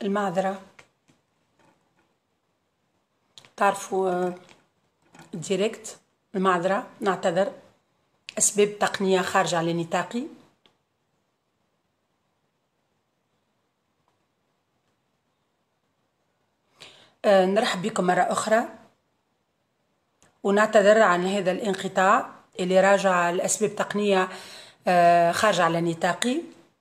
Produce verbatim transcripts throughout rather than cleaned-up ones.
المعذرة. تعرفوا ديريكت المعذرة، نعتذر، أسباب تقنية خارجة على نطاقي. أه نرحب بكم مرة أخرى ونعتذر عن هذا الانقطاع اللي راجع لأسباب تقنية أه خارجة على نطاقي.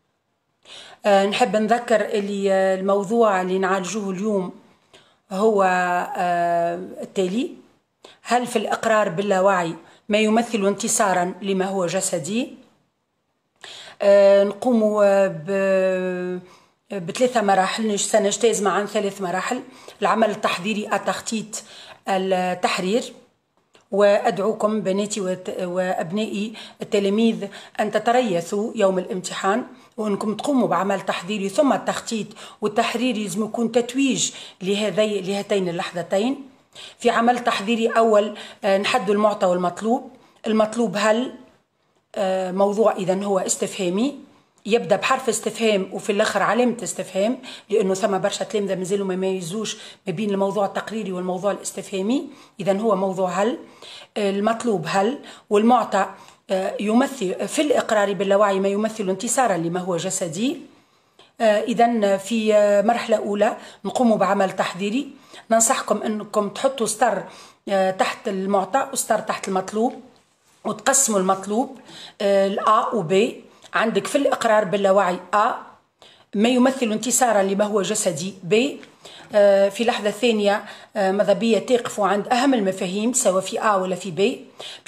أه نحب نذكر اللي الموضوع اللي نعالجوه اليوم هو أه التالي: هل في الإقرار باللاوعي ما يمثل انتصارا لما هو جسدي؟ أه نقوم ب بثلاثة مراحل، سنجتاز معا ثلاث مراحل: العمل التحضيري، التخطيط، التحرير. وأدعوكم بناتي وأبنائي التلاميذ أن تتريثوا يوم الامتحان وأنكم تقوموا بعمل تحضيري ثم التخطيط والتحرير. لازم يكون تتويج لهذي لهاتين اللحظتين. في عمل تحضيري أول نحدد المعطى والمطلوب. المطلوب هل موضوع إذن هو استفهامي يبدأ بحرف استفهام وفي الآخر علامة استفهام، لأنه ثم برشا تلامذة مازالوا ما يميزوش ما بين الموضوع التقريري والموضوع الاستفهامي. إذن هو موضوع هل. المطلوب هل، والمعطى يمثل في الإقرار باللاوعي ما يمثل انتصارا لما هو جسدي. إذن في مرحلة أولى نقوم بعمل تحضيري. ننصحكم أنكم تحطوا سطر تحت المعطى وسطر تحت المطلوب وتقسموا المطلوب الأ وبي. عندك في الإقرار باللاوعي أ ما يمثل انتصارا لما هو جسدي. ب في لحظة ثانية ماذا بيا تقفوا عند أهم المفاهيم سواء في أ ولا في ب،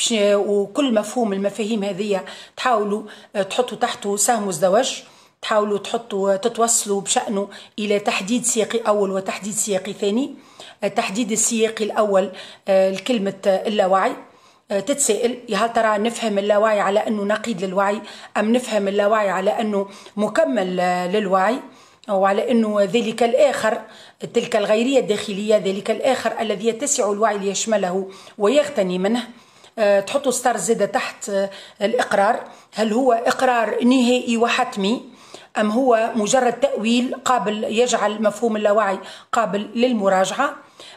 وكل مفهوم المفاهيم هذه تحاولوا تحطوا تحته سهم مزدوج، تحاولوا تحطوا تتوصلوا بشأنه إلى تحديد سياقي أول وتحديد سياقي ثاني. تحديد السياقي الأول الكلمة اللاوعي. تتسائل: هل ترى نفهم اللاوعي على أنه نقيض للوعي أم نفهم اللاوعي على أنه مكمل للوعي، أو على أنه ذلك الآخر، تلك الغيرية الداخلية، ذلك الآخر الذي يتسع الوعي ليشمله ويغتني منه. تحطوا ستار زادة تحت الإقرار: هل هو إقرار نهائي وحتمي أم هو مجرد تأويل قابل يجعل مفهوم اللاوعي قابل للمراجعة؟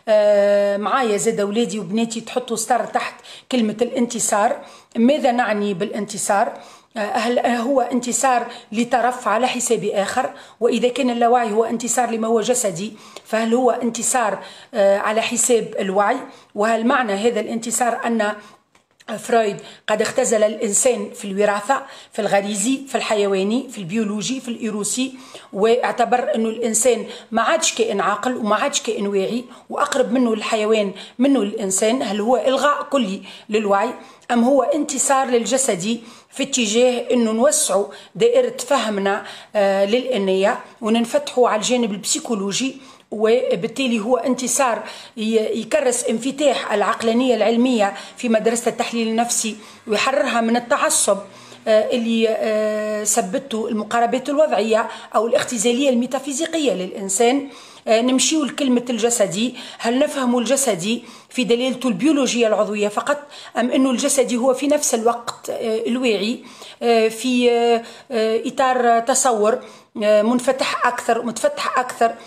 آه معايا زاد أولادي وبناتي تحطوا ستار تحت كلمة الانتصار. ماذا نعني بالانتصار؟ آه هل هو انتصار لطرف على حساب آخر؟ وإذا كان اللاوعي هو انتصار لما هو جسدي فهل هو انتصار آه على حساب الوعي؟ وهل معنى هذا الانتصار أن فرويد قد اختزل الإنسان في الوراثة، في الغريزي، في الحيواني، في البيولوجي، في الإيروسي، واعتبر أنه الإنسان ما عادش كائن عاقل وما عادش كائن واعي وأقرب منه الحيوان منه الإنسان؟ هل هو إلغاء كلي للوعي أم هو انتصار للجسدي في اتجاه أنه نوسعوا دائرة فهمنا آه للإنية وننفتحوا على الجانب البسيكولوجي، وبالتالي هو انتصار يكرس انفتاح العقلانية العلمية في مدرسة التحليل النفسي ويحررها من التعصب اللي سبته المقاربات الوضعية أو الاختزالية الميتافيزيقية للإنسان. نمشيو لكلمة الجسدي: هل نفهم الجسدي في دلالته البيولوجية العضوية فقط أم أنه الجسدي هو في نفس الوقت الواعي في إطار تصور منفتح أكثر متفتح أكثر،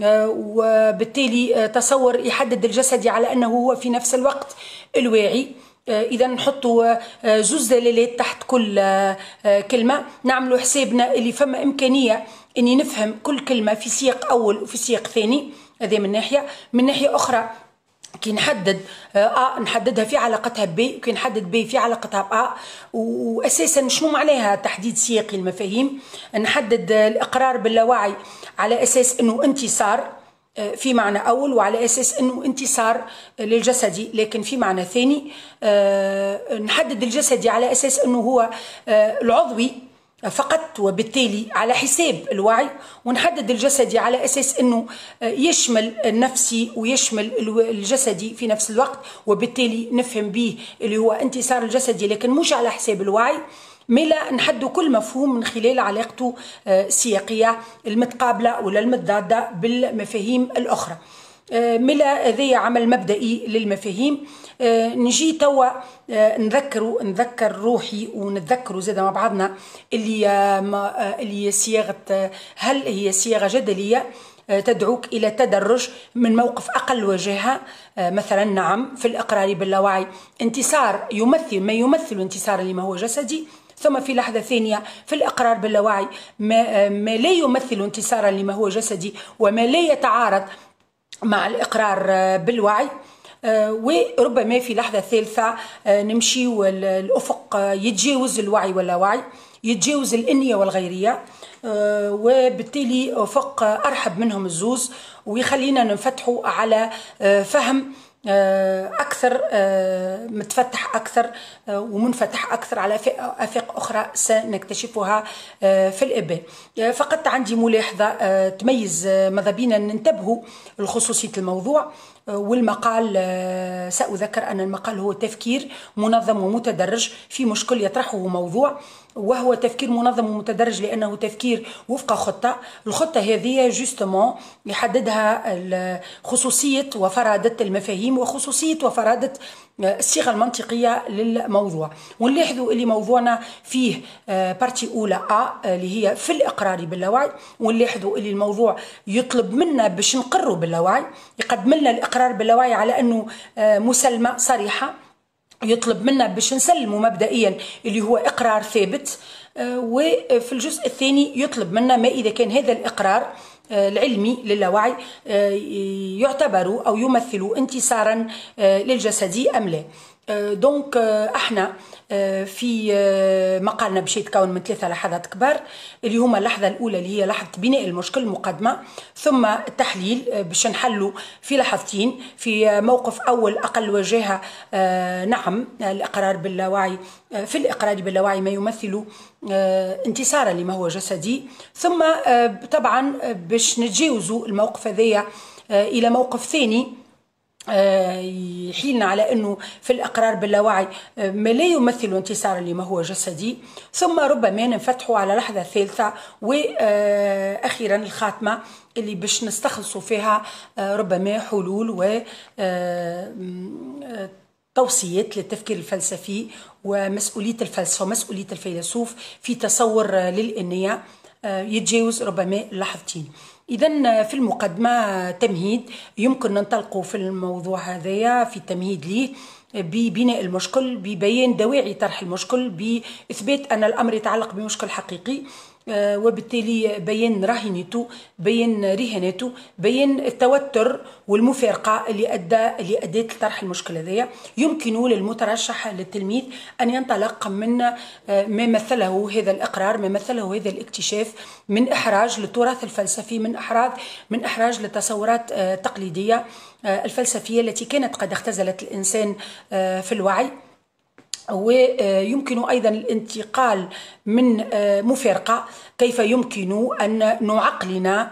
وبالتالي تصور يحدد الجسدي على أنه هو في نفس الوقت الواعي. إذا نحطوا زوز دلالات تحت كل كلمة، نعملوا حسابنا اللي فما إمكانية أني نفهم كل كلمة في سياق أول وفي سياق ثاني. هذا من ناحية. من ناحية أخرى كي نحدد أ نحددها في علاقتها ب، وكي نحدد ب في علاقتها بأ. وأساسا شنو معناها تحديد سياقي المفاهيم؟ نحدد الإقرار باللاوعي على أساس أنه انتصار في معنى أول، وعلى أساس أنه انتصار للجسدي لكن في معنى ثاني. نحدد الجسدي على أساس أنه هو العضوي فقط وبالتالي على حساب الوعي، ونحدد الجسدي على أساس أنه يشمل النفسي ويشمل الجسدي في نفس الوقت وبالتالي نفهم به اللي هو انتصار الجسدي لكن مش على حساب الوعي. ملا نحدوا كل مفهوم من خلال علاقته السياقية المتقابلة ولا المتضادة بالمفاهيم الأخرى. ملا ذي عمل مبدئي للمفاهيم. نجي توا نذكروا نذكر روحي ونتذكروا زاد مع بعضنا اللي اللي صياغة هل هي صياغة جدلية تدعوك إلى التدرج من موقف أقل وجاهة. مثلا نعم، في الإقرار باللاوعي انتصار يمثل ما يمثل انتصارا لما هو جسدي، ثم في لحظة ثانية في الإقرار باللاوعي ما, ما لا يمثل انتصارا لما هو جسدي وما لا يتعارض مع الإقرار بالوعي. وربما في لحظة ثالثة نمشي والأفق يتجاوز الوعي واللاوعي، يتجاوز الإنية والغيرية، وبالتالي أفق أرحب منهم الزوز ويخلينا ننفتحوا على فهم أكثر، متفتح أكثر ومنفتح أكثر على آفاق أخرى سنكتشفها في الإبان. فقط عندي ملاحظة تميز ماذا بينا ننتبهوا لخصوصية الموضوع والمقال. سأذكر أن المقال هو تفكير منظم ومتدرج في مشكل يطرحه موضوع، وهو تفكير منظم ومتدرج لأنه تفكير وفق خطة. الخطة هذه جوستمون يحددها خصوصية وفرادة المفاهيم وخصوصية وفرادة الصيغة المنطقية للموضوع. ونلاحظوا اللي موضوعنا فيه بارتي أولى أ اللي هي في الإقرار باللاوعي، ونلاحظوا اللي الموضوع يطلب منا باش نقروا باللاوعي، يقدم لنا الإقرار باللاوعي على أنه مسلمة صريحة، يطلب منا باش نسلموا مبدئيا اللي هو إقرار ثابت. وفي الجزء الثاني يطلب منا ما إذا كان هذا الإقرار العلمي للاوعي يعتبر أو يمثل انتصارا للجسدي أم لا. دونك احنا في مقالنا باش يتكون من ثلاثة لحظات كبار اللي هما اللحظة الأولى اللي هي لحظة بناء المشكل المقدمة، ثم التحليل باش نحلوا في لحظتين. في موقف أول أقل وجاهة نعم الإقرار باللاوعي، في الإقرار باللاوعي ما يمثل انتصارا لما هو جسدي، ثم طبعا باش نتجاوزوا الموقف هذايا إلى موقف ثاني يحيلنا على أنه في الإقرار باللاوعي ما لا يمثل انتصارا لما هو جسدي، ثم ربما ننفتحوا على لحظة ثالثة وأخيرا الخاتمة اللي باش نستخلصوا فيها ربما حلول و توصيات للتفكير الفلسفي ومسؤولية الفلسفة ومسؤولية الفيلسوف في تصور للإنية يتجاوز ربما اللحظتين. إذن في المقدمة تمهيد يمكن ننطلقوا في الموضوع هذايا في التمهيد ليه ببناء المشكل، ببيان دواعي طرح المشكل، بإثبات أن الأمر يتعلق بمشكل حقيقي، وبالتالي بيان راهنته، بيان رهانته، بيان التوتر والمفارقة اللي أدى اللي أدت لطرح المشكلة هذايا. يمكن للمترشح للتلميذ أن ينطلق من ما مثله هذا الإقرار، ما مثله هذا الاكتشاف من إحراج للتراث الفلسفي، من إحراج من إحراج للتصورات التقليدية الفلسفية التي كانت قد اختزلت الإنسان في الوعي. ويمكن أيضا الانتقال من مفارقة كيف يمكن أن نعقلنا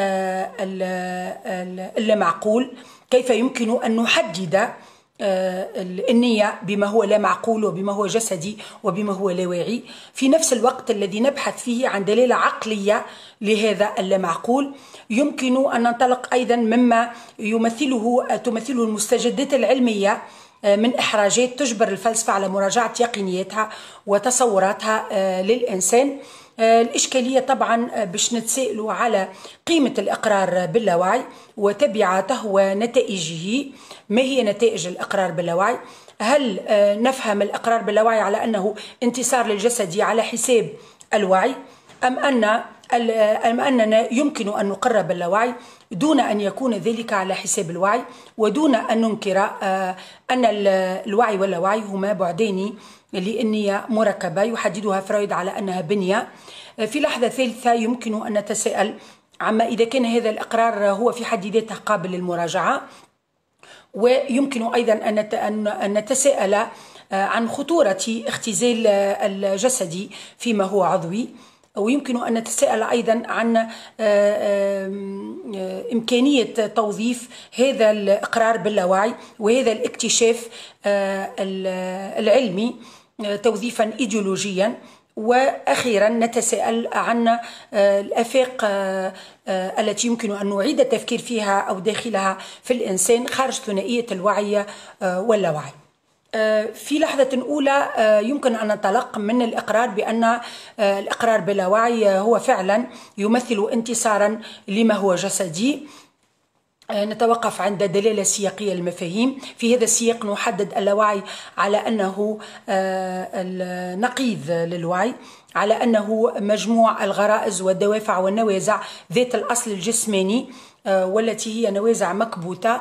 اللامعقول، كيف يمكن أن نحدد النية بما هو لا معقول وبما هو جسدي وبما هو لا واعي، في نفس الوقت الذي نبحث فيه عن دلالة عقلية لهذا اللامعقول. يمكن أن ننطلق أيضا مما يمثله تمثله المستجدات العلمية من إحراجات تجبر الفلسفة على مراجعة يقينياتها وتصوراتها للإنسان. الإشكالية طبعا باش نتسائلوا على قيمة الإقرار باللاوعي وتبعاته ونتائجه. ما هي نتائج الإقرار باللاوعي؟ هل نفهم الإقرار باللاوعي على أنه انتصار للجسد على حساب الوعي، أم أن أم أننا يمكن أن نقر باللاوعي دون أن يكون ذلك على حساب الوعي، ودون أن ننكر أن الوعي واللاوعي هما بعدين لأنية مركبة يحددها فرويد على أنها بنية. في لحظة ثالثة يمكن أن نتساءل عما إذا كان هذا الإقرار هو في حد ذاته قابل للمراجعة، ويمكن أيضا أن نتساءل عن خطورة اختزال الجسد فيما هو عضوي، ويمكن أن نتساءل أيضا عن إمكانية توظيف هذا الإقرار باللاوعي وهذا الاكتشاف العلمي توظيفا إيديولوجيا. وأخيرا نتساءل عن الآفاق التي يمكن أن نعيد التفكير فيها أو داخلها في الإنسان خارج ثنائية الوعي واللاوعي. في لحظة أولى يمكن أن ننطلق من الإقرار بأن الإقرار باللاوعي هو فعلا يمثل انتصارا لما هو جسدي. نتوقف عند دلالة سياقية للمفاهيم. في هذا السياق نحدد اللاوعي على أنه النقيض للوعي، على أنه مجموع الغرائز والدوافع والنوازع ذات الأصل الجسماني، والتي هي نوازع مكبوتة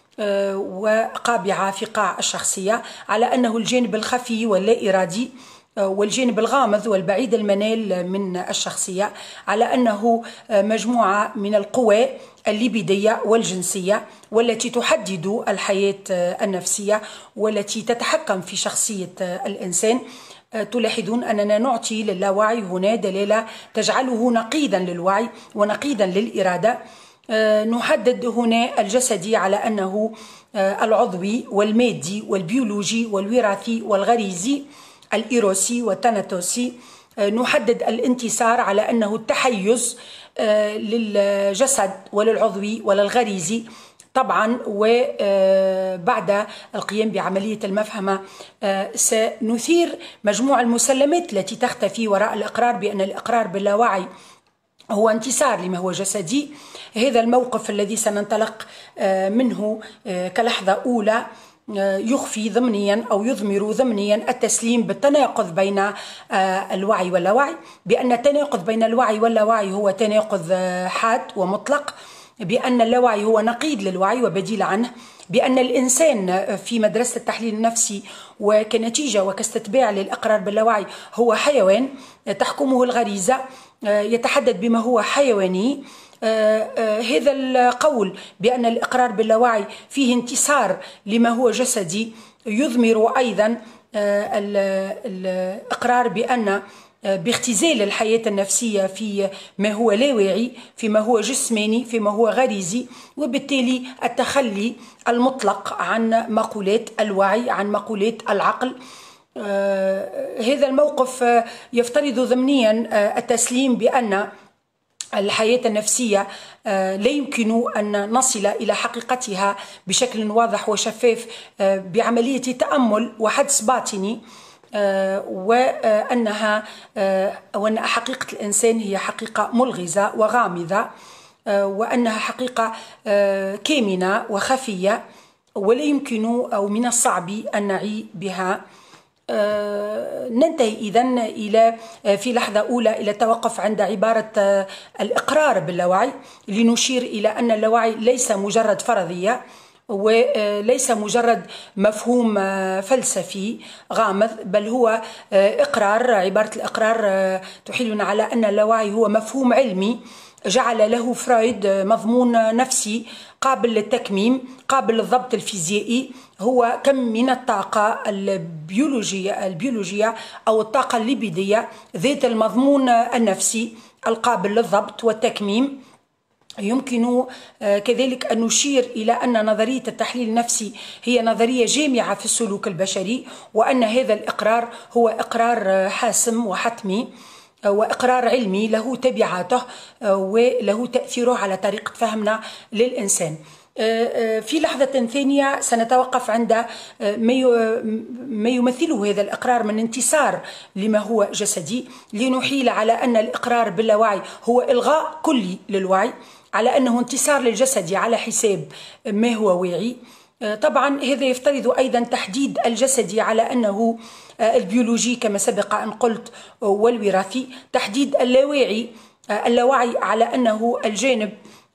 وقابعة في قاع الشخصية، على أنه الجانب الخفي واللا إرادي والجانب الغامض والبعيد المنال من الشخصية، على أنه مجموعة من القوى الليبيدية والجنسية والتي تحدد الحياة النفسية والتي تتحكم في شخصية الإنسان. تلاحظون أننا نعطي للاوعي هنا دلالة تجعله نقيضا للوعي ونقيضا للإرادة. نحدد هنا الجسدي على أنه العضوي والمادي والبيولوجي والوراثي والغريزي الإيروسي والتاناتوسي. نحدد الانتصار على أنه التحيز للجسد وللعضوي وللغريزي طبعا. وبعد القيام بعملية المفهمة سنثير مجموع المسلمات التي تختفي وراء الإقرار بأن الإقرار باللاوعي هو انتصار لما هو جسدي. هذا الموقف الذي سننطلق منه كلحظة أولى يخفي ضمنيا أو يضمر ضمنيا التسليم بالتناقض بين الوعي واللاوعي، بأن التناقض بين الوعي واللاوعي هو تناقض حاد ومطلق، بأن اللاوعي هو نقيض للوعي وبديل عنه، بأن الإنسان في مدرسة التحليل النفسي وكنتيجة وكاستتباع للإقرار باللاوعي هو حيوان تحكمه الغريزة، يتحدث بما هو حيواني. هذا القول بأن الإقرار باللاوعي فيه انتصار لما هو جسدي يضمر أيضا الإقرار بأن باختزال الحياة النفسية في ما هو لا واعي، فيما هو جسماني، فيما هو غريزي، وبالتالي التخلي المطلق عن مقولات الوعي، عن مقولات العقل. آه هذا الموقف آه يفترض ضمنيا آه التسليم بأن الحياة النفسية آه لا يمكن أن نصل إلى حقيقتها بشكل واضح وشفاف آه بعملية تأمل وحدس باطني، آه وأنها آه وأن حقيقة الإنسان هي حقيقة ملغزة وغامضة، آه وأنها حقيقة آه كامنة وخفية ولا يمكن أو من الصعب أن نعي بها. آه ننتهي إذن إلى آه في لحظة أولى إلى التوقف عند عبارة آه الإقرار باللاوعي، لنشير إلى أن اللاوعي ليس مجرد فرضية وليس مجرد مفهوم آه فلسفي غامض، بل هو آه إقرار. عبارة الإقرار آه تحيلنا على أن اللاوعي هو مفهوم علمي جعل له فرويد مضمون نفسي قابل للتكميم، قابل للضبط الفيزيائي. هو كم من الطاقة البيولوجية البيولوجية أو الطاقة الليبيدية ذات المضمون النفسي القابل للضبط والتكميم. يمكن كذلك أن نشير إلى أن نظرية التحليل النفسي هي نظرية جامعة في السلوك البشري، وأن هذا الإقرار هو إقرار حاسم وحتمي وإقرار علمي له تبعاته وله تأثيره على طريقة فهمنا للإنسان. في لحظة ثانية سنتوقف عند ما يمثله هذا الإقرار من انتصار لما هو جسدي، لنحيل على أن الإقرار باللاوعي هو إلغاء كلي للوعي، على أنه انتصار للجسد على حساب ما هو واعي. طبعا هذا يفترض أيضا تحديد الجسدي على أنه البيولوجي كما سبق أن قلت والوراثي، تحديد اللاواعي اللاوعي على أنه الجانب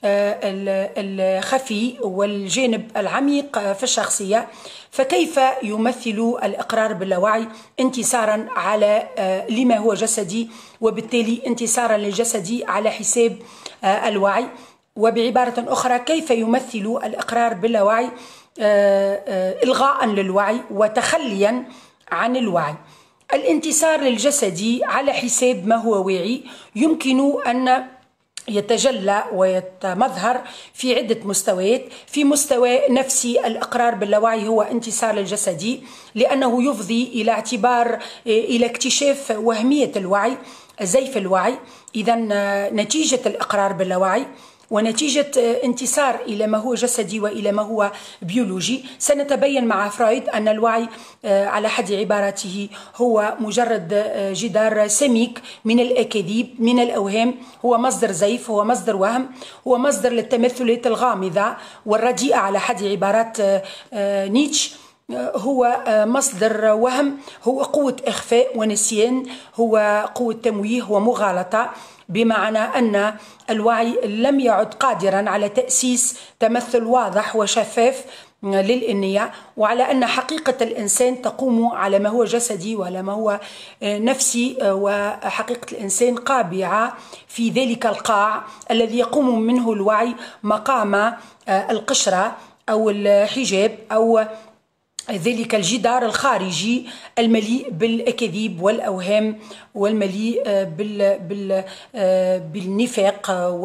الخفي والجانب العميق في الشخصية. فكيف يمثل الإقرار باللاوعي انتصارا على لما هو جسدي وبالتالي انتصارا للجسدي على حساب الوعي؟ وبعبارة أخرى كيف يمثل الإقرار باللاوعي إلغاء للوعي وتخليا عن الوعي؟ الانتصار للجسدي على حساب ما هو واعي يمكن أن يتجلى ويتمظهر في عدة مستويات. في مستوى نفسي الإقرار باللاوعي هو انتصار للجسدي لأنه يفضي إلى اعتبار إلى اكتشاف وهمية الوعي، زيف الوعي. إذن نتيجة الإقرار باللاوعي ونتيجة انتصار إلى ما هو جسدي وإلى ما هو بيولوجي، سنتبين مع فرويد أن الوعي على حد عبارته هو مجرد جدار سميك من الأكاذيب، من الأوهام، هو مصدر زيف، هو مصدر وهم، هو مصدر للتمثلات الغامضة والرديئة على حد عبارات نيتشه، هو مصدر وهم، هو قوة إخفاء ونسيان، هو قوة تمويه ومغالطة، بمعنى أن الوعي لم يعد قادرا على تأسيس تمثل واضح وشفاف للإنية، وعلى أن حقيقة الإنسان تقوم على ما هو جسدي وعلى ما هو نفسي، وحقيقة الإنسان قابعة في ذلك القاع الذي يقوم منه الوعي مقام القشرة أو الحجاب أو ذلك الجدار الخارجي المليء بالأكاذيب والأوهام والمليء بال بال بالنفاق.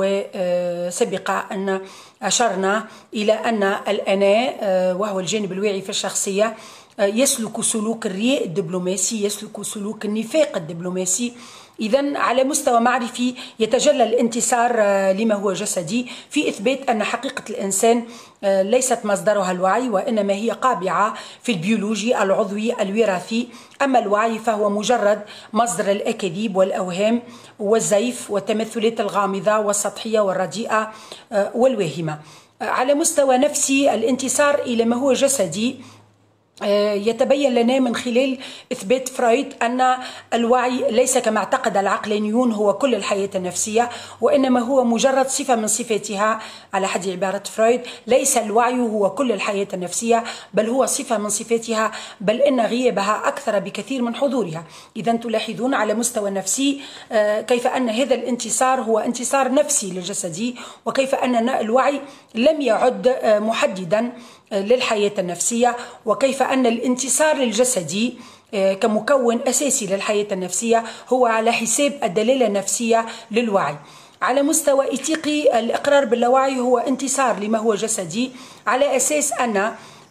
وسبق أن أشرنا إلى أن الأنا وهو الجانب الواعي في الشخصية يسلك سلوك الرياء الدبلوماسي، يسلك سلوك النفاق الدبلوماسي. إذن على مستوى معرفي يتجلى الانتصار لما هو جسدي في إثبات أن حقيقة الإنسان ليست مصدرها الوعي، وإنما هي قابعة في البيولوجي العضوي الوراثي. أما الوعي فهو مجرد مصدر الأكاذيب والأوهام والزيف والتمثلات الغامضة والسطحية والرديئة والواهمة. على مستوى نفسي الانتصار إلى ما هو جسدي يتبين لنا من خلال إثبات فرويد أن الوعي ليس كما اعتقد العقلانيون هو كل الحياة النفسية، وإنما هو مجرد صفة من صفاتها. على حد عبارة فرويد ليس الوعي هو كل الحياة النفسية، بل هو صفة من صفاتها، بل إن غيابها أكثر بكثير من حضورها. إذن تلاحظون على مستوى نفسي كيف أن هذا الانتصار هو انتصار نفسي للجسدي، وكيف أن الوعي لم يعد محددا للحياة النفسية، وكيف أن الانتصار الجسدي كمكون أساسي للحياة النفسية هو على حساب الدلالة النفسية للوعي. على مستوى إيثيقي الإقرار باللاوعي هو انتصار لما هو جسدي، على أساس أن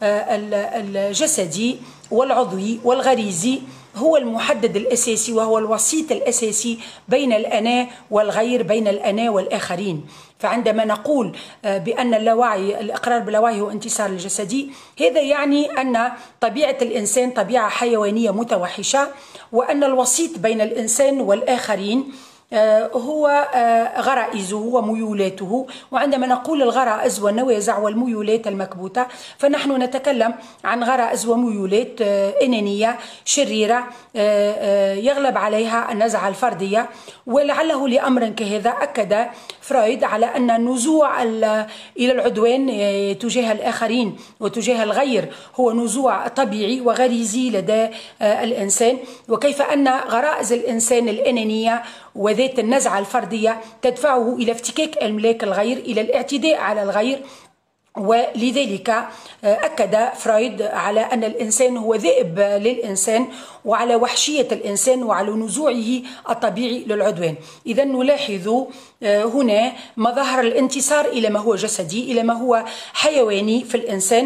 الجسدي والعضوي والغريزي هو المحدد الأساسي وهو الوسيط الأساسي بين الأنا والغير، بين الأنا والآخرين. فعندما نقول بأن اللاوعي الإقرار باللاوعي هو انتصار الجسدي، هذا يعني أن طبيعة الإنسان طبيعة حيوانية متوحشة، وأن الوسيط بين الإنسان والآخرين هو غرائزه وميولاته. وعندما نقول الغرائز والنوازع والميولات المكبوتة فنحن نتكلم عن غرائز وميولات أنانية شريرة يغلب عليها النزعة الفردية. ولعله لأمر كهذا أكد فرويد على أن النزوع إلى العدوان تجاه الآخرين وتجاه الغير هو نزوع طبيعي وغريزي لدى الإنسان، وكيف أن غرائز الإنسان الأنانية وذات النزعة الفردية تدفعه إلى افتكاك أملاك الغير، إلى الاعتداء على الغير. ولذلك أكد فرويد على أن الإنسان هو ذئب للإنسان، وعلى وحشية الإنسان وعلى نزوعه الطبيعي للعدوان. إذا نلاحظ هنا مظاهر الانتصار إلى ما هو جسدي، إلى ما هو حيواني في الإنسان،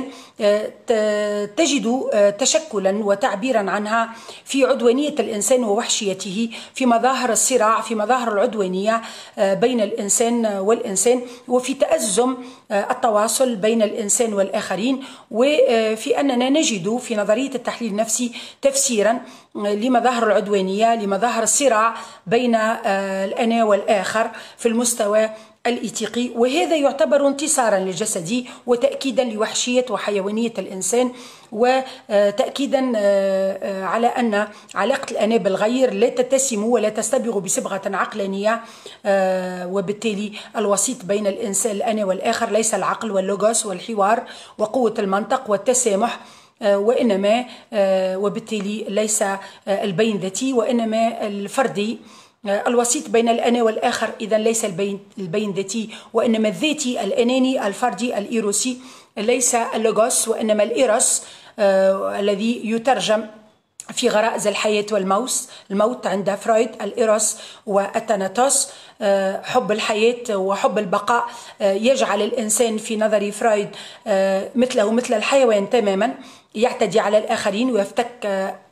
تجد تشكلا وتعبيرا عنها في عدوانية الإنسان ووحشيته، في مظاهر الصراع، في مظاهر العدوانية بين الإنسان والإنسان، وفي تأزم التواصل بين الإنسان والآخرين. وفي أننا نجد في نظرية التحليل النفسي تفسيرا لمظاهر العدوانية، لمظاهر الصراع بين الأنا والآخر في المستوى الإيثيقي، وهذا يعتبر انتصارا للجسدي وتأكيدا لوحشية وحيوانية الإنسان، وتأكيدا على أن علاقة الأنا بالغير لا تتسم ولا تستبغ بصبغة عقلانية، وبالتالي الوسيط بين الإنسان الأنا والآخر ليس العقل واللوغوس والحوار وقوة المنطق والتسامح، وإنما وبالتالي ليس البين ذاتي وإنما الفردي. الوسيط بين الأنا والآخر إذن ليس البين البين ذاتي وإنما الذاتي الأناني الفردي الإيروسي، ليس اللوغوس وإنما الإيروس آه الذي يترجم في غرائز الحياة والموت الموت عند فرويد الإيروس والثاناتوس. آه حب الحياة وحب البقاء آه يجعل الإنسان في نظر فرويد آه مثله مثل الحيوان تماما، يعتدي على الآخرين ويفتك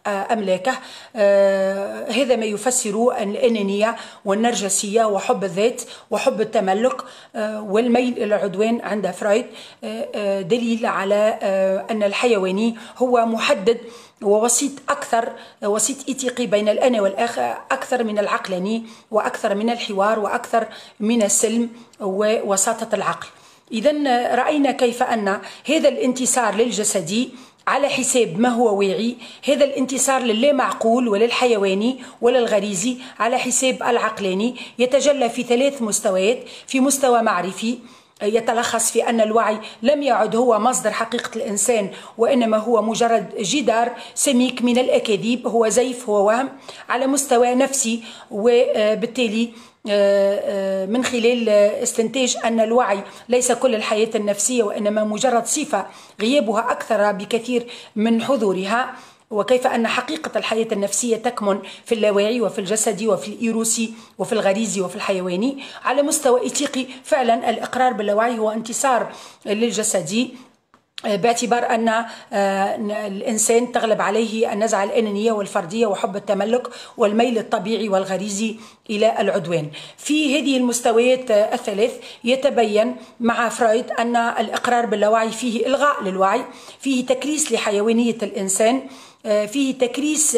أملاكه. هذا ما يفسر الأنانية والنرجسية وحب الذات وحب التملك والميل إلى العدوان عند فرويد، دليل على أن الحيواني هو محدد ووسيط أكثر، وسيط إيثيقي بين الأنا والآخر، أكثر من العقلاني وأكثر من الحوار وأكثر من السلم ووساطة العقل. إذن رأينا كيف أن هذا الانتصار للجسدي على حساب ما هو واعي، هذا الانتصار للا معقول وللحيواني وللغريزي على حساب العقلاني، يتجلى في ثلاث مستويات. في مستوى معرفي يتلخص في أن الوعي لم يعد هو مصدر حقيقة الإنسان، وإنما هو مجرد جدار سميك من الأكاذيب، هو زيف، هو وهم. على مستوى نفسي، وبالتالي من خلال استنتاج أن الوعي ليس كل الحياة النفسية، وإنما مجرد صفة غيابها أكثر بكثير من حضورها، وكيف أن حقيقة الحياة النفسية تكمن في اللاواعي وفي الجسدي وفي الإيروسي وفي الغريزي وفي الحيواني. على مستوى إيثيقي فعلا الإقرار باللاوعي هو انتصار للجسدي، باعتبار أن الإنسان تغلب عليه النزعة الأنانية والفردية وحب التملك والميل الطبيعي والغريزي إلى العدوان. في هذه المستويات الثلاث يتبين مع فرويد أن الإقرار باللاوعي فيه إلغاء للوعي، فيه تكريس لحيوانية الإنسان، فيه تكريس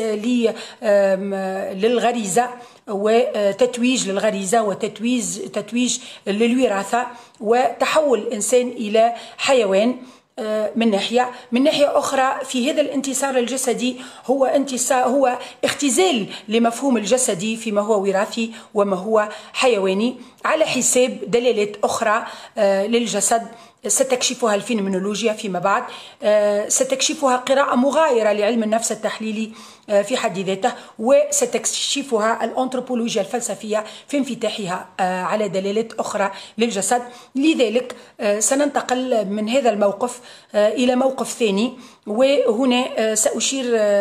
للغريزة وتتويج للغريزة وتتويج تتويج للوراثة، وتحول الإنسان إلى حيوان من ناحية. من ناحية أخرى في هذا الانتصار الجسدي هو انتصار هو اختزال لمفهوم الجسدي فيما هو وراثي وما هو حيواني، على حساب دلالات أخرى للجسد ستكشفها الفينومينولوجيا فيما بعد، ستكشفها قراءة مغايرة لعلم النفس التحليلي في حد ذاته، وستكشفها الأنثروبولوجيا الفلسفية في انفتاحها على دلالات أخرى للجسد. لذلك سننتقل من هذا الموقف إلى موقف ثاني، وهنا سأشير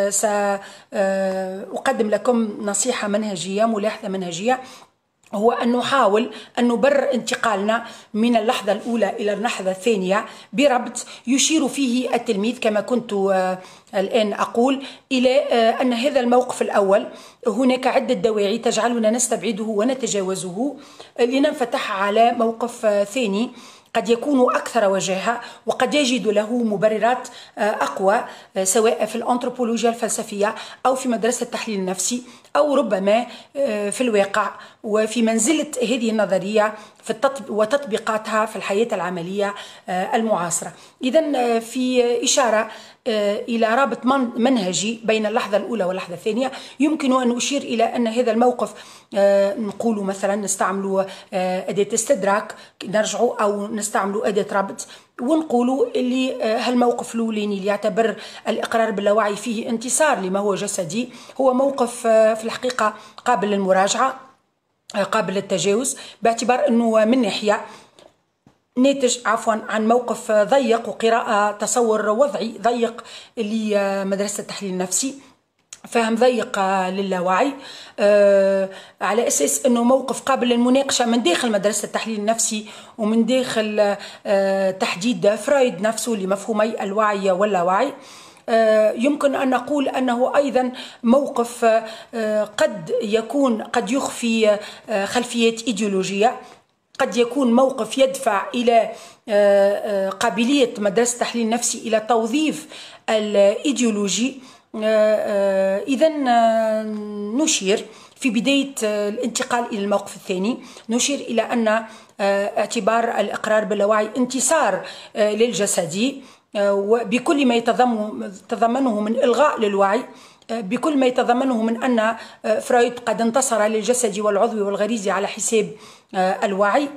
سأقدم لكم نصيحة منهجية، ملاحظة منهجية، هو أن نحاول أن نبرر انتقالنا من اللحظة الأولى إلى اللحظة الثانية بربط يشير فيه التلميذ كما كنت الآن أقول إلى أن هذا الموقف الأول هناك عدة دواعي تجعلنا نستبعده ونتجاوزه لننفتح على موقف ثاني قد يكون أكثر وجاهة وقد يجد له مبررات أقوى، سواء في الأنثروبولوجيا الفلسفية أو في مدرسة التحليل النفسي أو ربما في الواقع وفي منزلة هذه النظرية في التطبيق وتطبيقاتها في الحياة العملية المعاصرة. إذن في إشارة إلى رابط منهجي بين اللحظة الأولى واللحظة الثانية، يمكن أن أشير إلى أن هذا الموقف نقول مثلا نستعمل أداة استدراك نرجعوا، أو نستعمل أداة ربط ونقولوا اللي هالموقف الأولاني اللي يعتبر الإقرار باللاوعي فيه انتصار لما هو جسدي هو موقف في الحقيقة قابل للمراجعة، قابل للتجاوز، باعتبار أنه من ناحية ناتج عفوا عن موقف ضيق وقراءة تصور وضعي ضيق لمدرسة التحليل النفسي، فهم ضيق للاوعي، آه على أساس أنه موقف قابل للمناقشة من داخل مدرسة التحليل النفسي ومن داخل آه تحديد فرويد نفسه لمفهومي الوعي واللاوعي. آه يمكن أن نقول أنه أيضا موقف آه قد يكون قد يخفي آه خلفيات إيديولوجية، قد يكون موقف يدفع إلى قابلية مدرسة التحليل النفسي إلى توظيف الإيديولوجي. إذن نشير في بداية الانتقال إلى الموقف الثاني، نشير إلى أن اعتبار الإقرار باللاوعي انتصار للجسدي بكل ما يتضمنه من إلغاء للوعي، بكل ما يتضمنه من أن فرويد قد انتصر للجسد والعضوي والغريزي على حساب الوعي.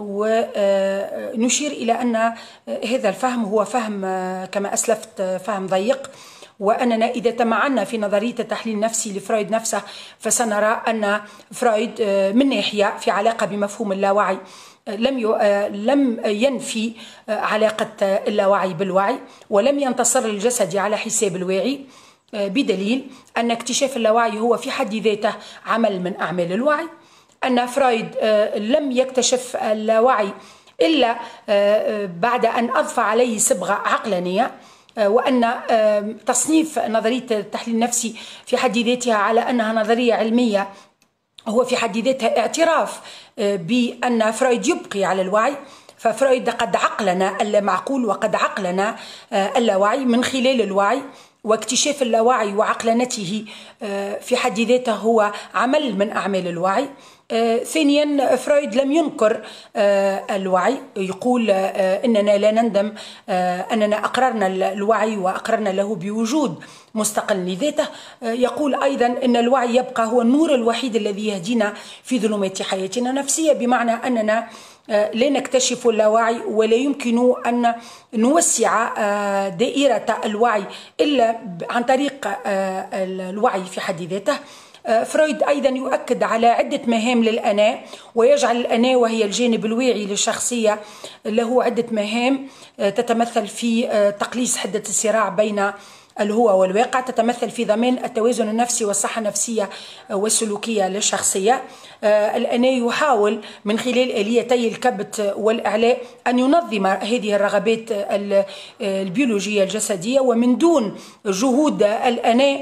ونشير إلى أن هذا الفهم هو فهم كما أسلفت فهم ضيق، وأننا إذا تمعنا في نظرية التحليل النفسي لفرويد نفسه فسنرى أن فرويد من ناحية في علاقة بمفهوم اللاوعي لم لم ينفي علاقة اللاوعي بالوعي، ولم ينتصر للجسد على حساب الواعي، بدليل أن اكتشاف اللاوعي هو في حد ذاته عمل من أعمال الوعي، أن فرويد لم يكتشف اللاوعي إلا بعد أن أضفى عليه صبغة عقلانية، وأن تصنيف نظرية التحليل النفسي في حد ذاتها على أنها نظرية علمية هو في حد ذاتها اعتراف بأن فرويد يبقي على الوعي. ففرويد قد عقلنا اللامعقول وقد عقلنا اللاوعي من خلال الوعي، واكتشاف اللاوعي وعقلنته في حد ذاته هو عمل من أعمال الوعي. آه، ثانيا فرويد لم ينكر آه، الوعي، يقول آه، إننا لا نندم آه، أننا أقررنا الوعي وأقررنا له بوجود مستقل لذاته. آه، يقول أيضا أن الوعي يبقى هو النور الوحيد الذي يهدينا في ظلمات حياتنا النفسية، بمعنى أننا لا نكتشف اللاوعي ولا يمكن أن نوسع دائرة الوعي إلا عن طريق الوعي في حد ذاته. فرويد أيضا يؤكد على عدة مهام للأنا، ويجعل الأنا وهي الجانب الواعي للشخصية له عدة مهام تتمثل في تقليص حدة الصراع بين الهو والواقع، تتمثل في ضمان التوازن النفسي والصحة النفسية والسلوكية للشخصية. الأنا يحاول من خلال آليتي الكبت والإعلاء أن ينظم هذه الرغبات البيولوجية الجسدية، ومن دون جهود الأنا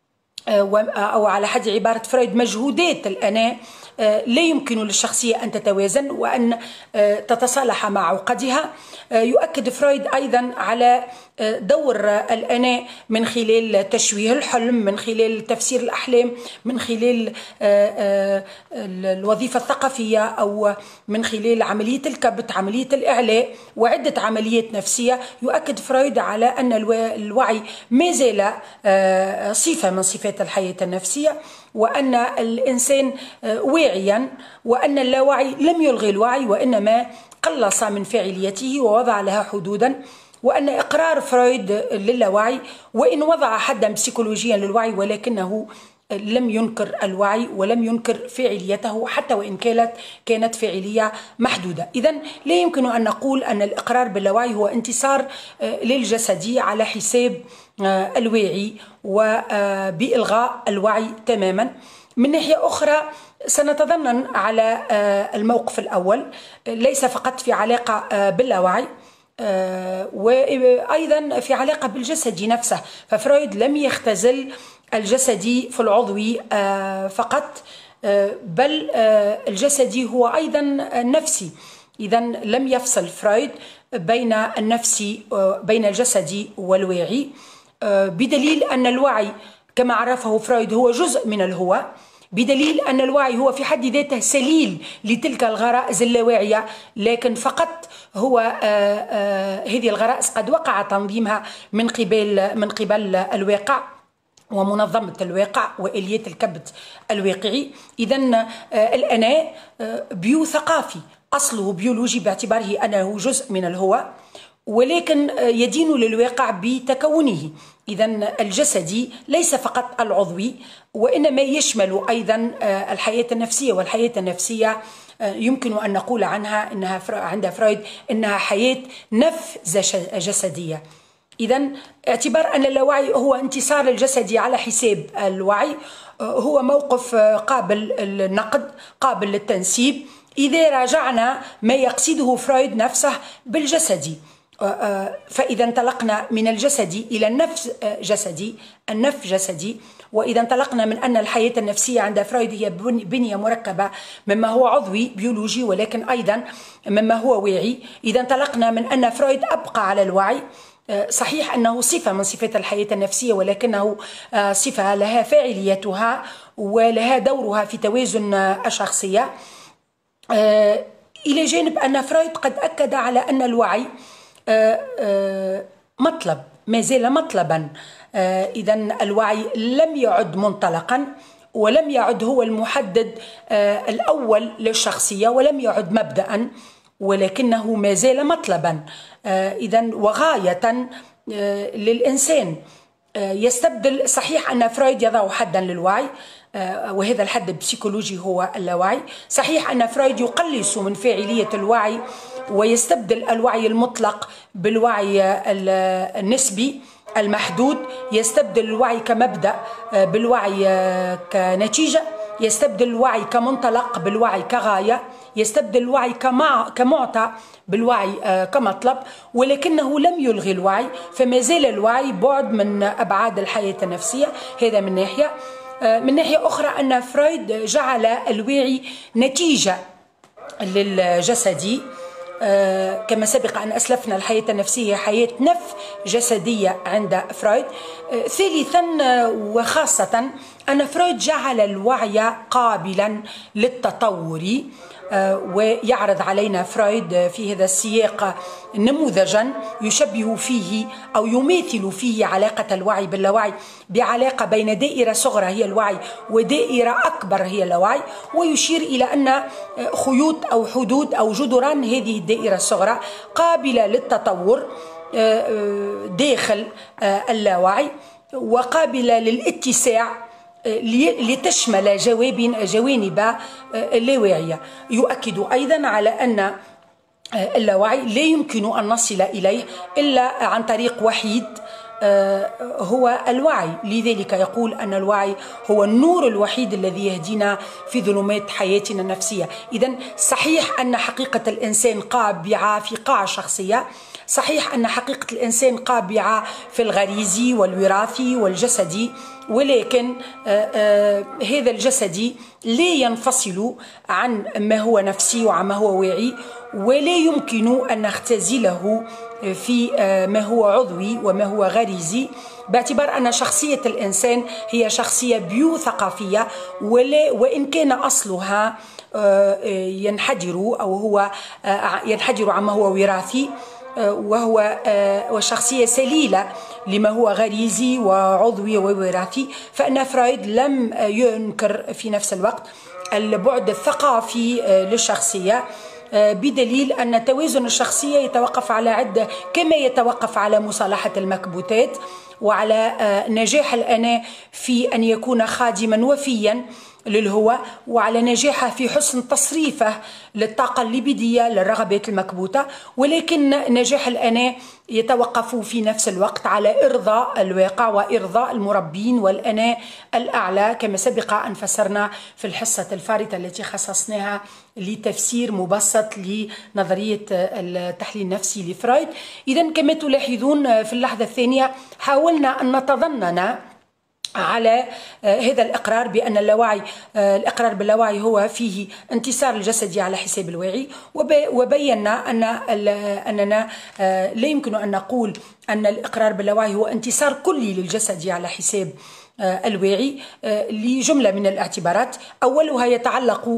أو على حد عبارة فرويد مجهودات الأنا لا يمكن للشخصية أن تتوازن وأن تتصالح مع عقدها. يؤكد فرويد أيضا على دور الأنا من خلال تشويه الحلم، من خلال تفسير الأحلام، من خلال الوظيفة الثقافية، أو من خلال عملية الكبت، عملية الإعلاء، وعدة عمليات نفسية. يؤكد فرويد على أن الوعي ما زال صفة من صفات الحياة النفسية، وأن الإنسان واعيا، وأن اللاوعي لم يلغي الوعي وإنما قلص من فاعليته ووضع لها حدودا، وأن إقرار فرويد للاوعي وإن وضع حدا بسيكولوجيا للوعي ولكنه لم ينكر الوعي ولم ينكر فاعليته حتى وإن كانت كانت فاعلية محدودة. إذن لا يمكن أن نقول أن الإقرار باللاوعي هو انتصار للجسدي على حساب الواعي وبإلغاء الوعي تماما. من ناحية أخرى سنتضمن على الموقف الأول ليس فقط في علاقة باللاوعي وأيضا في علاقة بالجسد نفسه، ففرويد لم يختزل الجسدي في العضوي فقط، بل الجسدي هو أيضا النفسي. إذن لم يفصل فرويد بين النفسي بين الجسدي والواعي، بدليل أن الوعي كما عرفه فرويد هو جزء من الهوى، بدليل أن الوعي هو في حد ذاته سليل لتلك الغرائز اللاواعية، لكن فقط هو آآ آآ هذه الغرائز قد وقع تنظيمها من قبل من قبل الواقع ومنظمة الواقع وآليات الكبت الواقعي. إذن الأنا بيو ثقافي أصله بيولوجي باعتباره أنه جزء من الهوى، ولكن يدين للواقع بتكونه. إذن الجسدي ليس فقط العضوي وإنما يشمل أيضا الحياة النفسية، والحياة النفسية يمكن أن نقول عنها إنها عند فرويد إنها حياة نفس جسدية. إذن اعتبار أن اللاوعي هو انتصار الجسدي على حساب الوعي هو موقف قابل للنقد، قابل للتنسيب إذا راجعنا ما يقصده فرويد نفسه بالجسدي. فإذا انطلقنا من الجسدي إلى النفس جسدي، النفس جسدي، وإذا انطلقنا من أن الحياة النفسية عند فرويد هي بنية مركبة مما هو عضوي بيولوجي ولكن أيضا مما هو واعي، إذا انطلقنا من أن فرويد أبقى على الوعي. صحيح أنه صفة من صفات الحياة النفسية ولكنه صفة لها فاعليتها ولها دورها في توازن الشخصية، إلى جانب أن فرويد قد أكد على أن الوعي مطلب، ما زال مطلبا. إذن الوعي لم يعد منطلقا ولم يعد هو المحدد الأول للشخصية ولم يعد مبدأ، ولكنه ما زال مطلبا إذن وغاية للإنسان. يستبدل، صحيح أن فرويد يضع حدا للوعي وهذا الحد البسيكولوجي هو اللاوعي، صحيح أن فرويد يقلص من فاعلية الوعي ويستبدل الوعي المطلق بالوعي النسبي المحدود، يستبدل الوعي كمبدأ بالوعي كنتيجة، يستبدل الوعي كمنطلق بالوعي كغاية، يستبدل الوعي كمعطى بالوعي كمطلب، ولكنه لم يلغي الوعي، فما زال الوعي بعد من أبعاد الحياة النفسية. هذا من ناحية. من ناحية أخرى أن فرويد جعل الوعي نتيجة للجسدي، كما سبق أن أسلفنا الحياة النفسية حياة نفس جسدية عند فرويد. ثالثا وخاصة أن فرويد جعل الوعي قابلا للتطور، ويعرض علينا فرويد في هذا السياق نموذجا يشبه فيه أو يماثل فيه علاقة الوعي باللاوعي بعلاقة بين دائرة صغرى هي الوعي ودائرة أكبر هي اللاوعي، ويشير إلى أن خيوط أو حدود أو جدران هذه الدائرة الصغرى قابلة للتطور داخل اللاوعي وقابلة للاتساع لتشمل جوانب لاواعية. يؤكد أيضا على أن اللاوعي لا يمكن أن نصل إليه إلا عن طريق وحيد هو الوعي، لذلك يقول أن الوعي هو النور الوحيد الذي يهدينا في ظلمات حياتنا النفسية. إذن صحيح أن حقيقة الإنسان قابعة في قاع الشخصية، صحيح أن حقيقة الإنسان قابعة في الغريزي والوراثي والجسدي، ولكن آآ آآ هذا الجسدي لا ينفصل عن ما هو نفسي وعن ما هو واعي، ولا يمكن أن نختزله في ما هو عضوي وما هو غريزي، باعتبار أن شخصية الإنسان هي شخصية بيو-ثقافية، وإن كان أصلها ينحدر أو هو ينحدر عما هو وراثي، وهو وشخصية سليلة لما هو غريزي وعضوي ووراثي، فإن فرويد لم ينكر في نفس الوقت البعد الثقافي للشخصية، بدليل أن توازن الشخصية يتوقف على عدة، كما يتوقف على مصالحة المكبوتات وعلى نجاح الأنا في أن يكون خادما وفيا للهوى، وعلى نجاحه في حسن تصريفه للطاقة الليبيدية للرغبات المكبوتة، ولكن نجاح الأنا يتوقف في نفس الوقت على إرضاء الواقع وإرضاء المربين والأنا الأعلى، كما سبق أن فسرنا في الحصة الفارطة التي خصصناها لتفسير مبسط لنظرية التحليل النفسي لفرويد. إذن كما تلاحظون في اللحظة الثانية حاولنا أن نتضمن على هذا الإقرار بأن اللاوعي، الإقرار باللاوعي هو فيه انتصار الجسدي على حساب الواعي، وبينا أن أننا لا يمكن أن نقول أن الإقرار باللاوعي هو انتصار كلي للجسدي على حساب الواعي لجملة من الاعتبارات. أولها يتعلق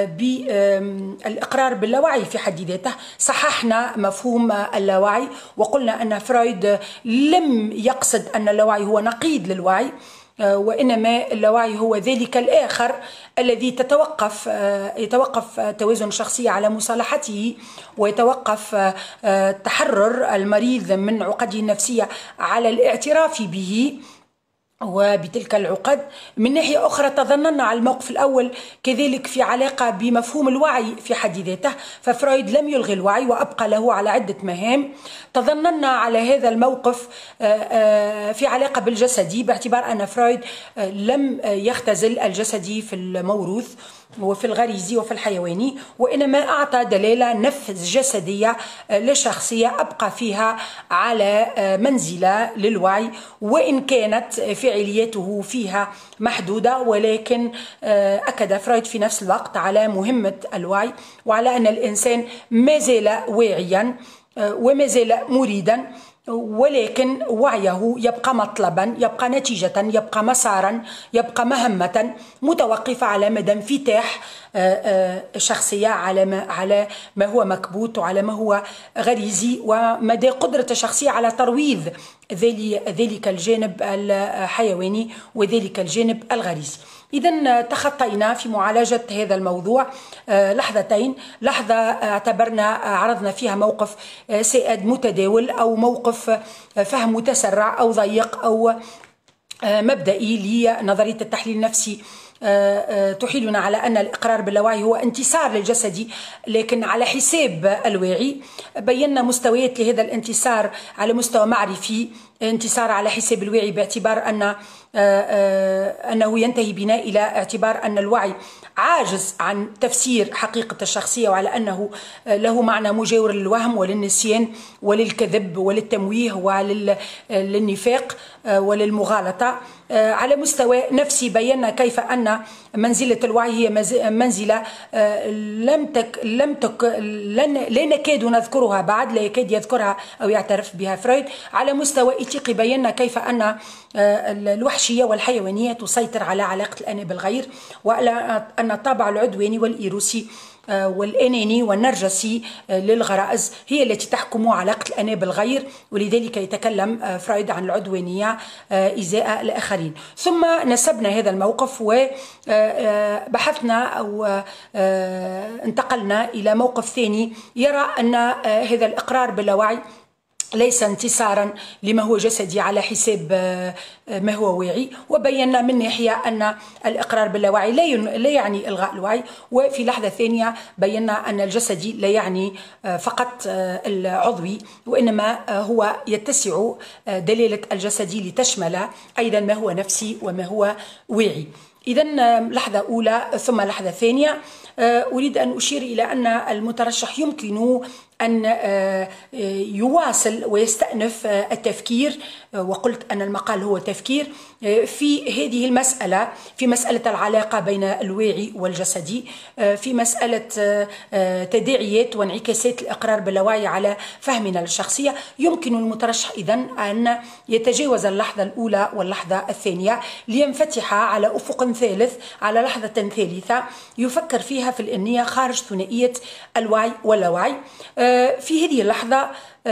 بالإقرار باللاوعي في حد ذاته. صححنا مفهوم اللاوعي وقلنا أن فرويد لم يقصد أن اللاوعي هو نقيض للوعي، وإنما اللاوعي هو ذلك الآخر الذي تتوقف يتوقف توازن الشخصية على مصالحته، ويتوقف تحرر المريض من عقده النفسية على الاعتراف به وبتلك العقد. من ناحية أخرى تظننا على الموقف الأول كذلك في علاقة بمفهوم الوعي في حد ذاته، ففرويد لم يلغي الوعي وأبقى له على عدة مهام. تظننا على هذا الموقف في علاقة بالجسدي، باعتبار أن فرويد لم يختزل الجسدي في الموروث وفي الغريزي وفي الحيواني، وإنما أعطى دلالة نفس جسدية لشخصية أبقى فيها على منزلة للوعي، وإن كانت فعاليته فيها محدودة، ولكن أكد فرويد في نفس الوقت على مهمة الوعي وعلى أن الإنسان ما زال واعيا وما زال مريدا، ولكن وعيه يبقى مطلبا، يبقى نتيجة، يبقى مسارا، يبقى مهمة متوقفة على مدى انفتاح الشخصية على ما على ما هو مكبوت وعلى ما هو غريزي، ومدى قدرة الشخصية على ترويض ذلك الجانب الحيواني وذلك الجانب الغريزي. إذن تخطينا في معالجة هذا الموضوع لحظتين، لحظة اعتبرنا عرضنا فيها موقف سائد متداول أو موقف فهم متسرع أو ضيق أو مبدئي لنظرية التحليل النفسي تحيلنا على أن الإقرار باللاوعي هو انتصار للجسدي لكن على حساب الواعي. بينا مستويات لهذا الانتصار على مستوى معرفي، انتصار على حساب الواعي باعتبار أن أنه ينتهي بنا إلى اعتبار أن الوعي عاجز عن تفسير حقيقة الشخصية، وعلى أنه له معنى مجاور للوهم وللنسيان وللكذب وللتمويه وللنفاق وللمغالطة. على مستوى نفسي بينا كيف أن منزلة الوعي هي منزلة لم تك لم تك لن لا نكاد نذكرها بعد، لا يكاد يذكرها أو يعترف بها فرويد. على مستوى إيتيقي بينا كيف أن الوحشية والحيوانية تسيطر على علاقة الأنا بالغير، وعلى أن الطابع العدواني والإيروسي والأناني والنرجسي للغرائز هي التي تحكم علاقة الأنا بالغير، ولذلك يتكلم فرويد عن العدوانية إزاء الآخرين. ثم نسبنا هذا الموقف وبحثنا أو انتقلنا إلى موقف ثاني يرى أن هذا الإقرار باللاوعي ليس انتصارا لما هو جسدي على حساب ما هو واعي، وبينا من ناحية أن الإقرار باللاوعي لا يعني إلغاء الوعي، وفي لحظة ثانية بينا أن الجسدي لا يعني فقط العضوي، وإنما هو يتسع دلالة الجسدي لتشمل أيضا ما هو نفسي وما هو واعي. إذن لحظة أولى ثم لحظة ثانية. أريد أن أشير إلى أن المترشح يمكن أن يواصل ويستأنف التفكير، وقلت أن المقال هو تفكير في هذه المسألة، في مسألة العلاقة بين الواعي والجسدي، في مسألة تداعيات وانعكاسات الإقرار باللاوعي على فهمنا للشخصية. يمكن المترشح إذن أن يتجاوز اللحظة الأولى واللحظة الثانية لينفتح على أفق ثالث، على لحظة ثالثة يفكر فيها في الأنية خارج ثنائية الوعي واللاوعي. في هذه اللحظة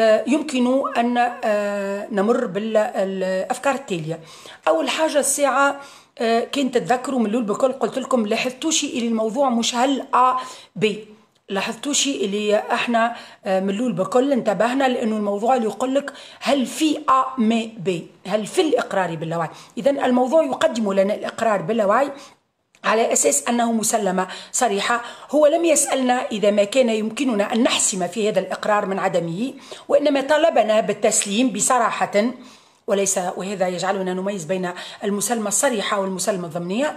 يمكن أن نمر بالأفكار التالية. أول حاجة الساعة كنت تتذكروا من الأول بكل قلت لكم لاحظتوش إلى الموضوع مش هل أ ب، لاحظتوش اللي احنا من الأول بكل انتبهنا لأنه الموضوع اللي يقول لك هل في أ ما ب، هل في الإقرار باللاوعي. إذن الموضوع يقدم لنا الإقرار باللاوعي على أساس أنه مسلمة صريحة. هو لم يسألنا إذا ما كان يمكننا أن نحسم في هذا الإقرار من عدمه، وإنما طلبنا بالتسليم بصراحة، وليس وهذا يجعلنا نميز بين المسلمة الصريحة والمسلمة الضمنية.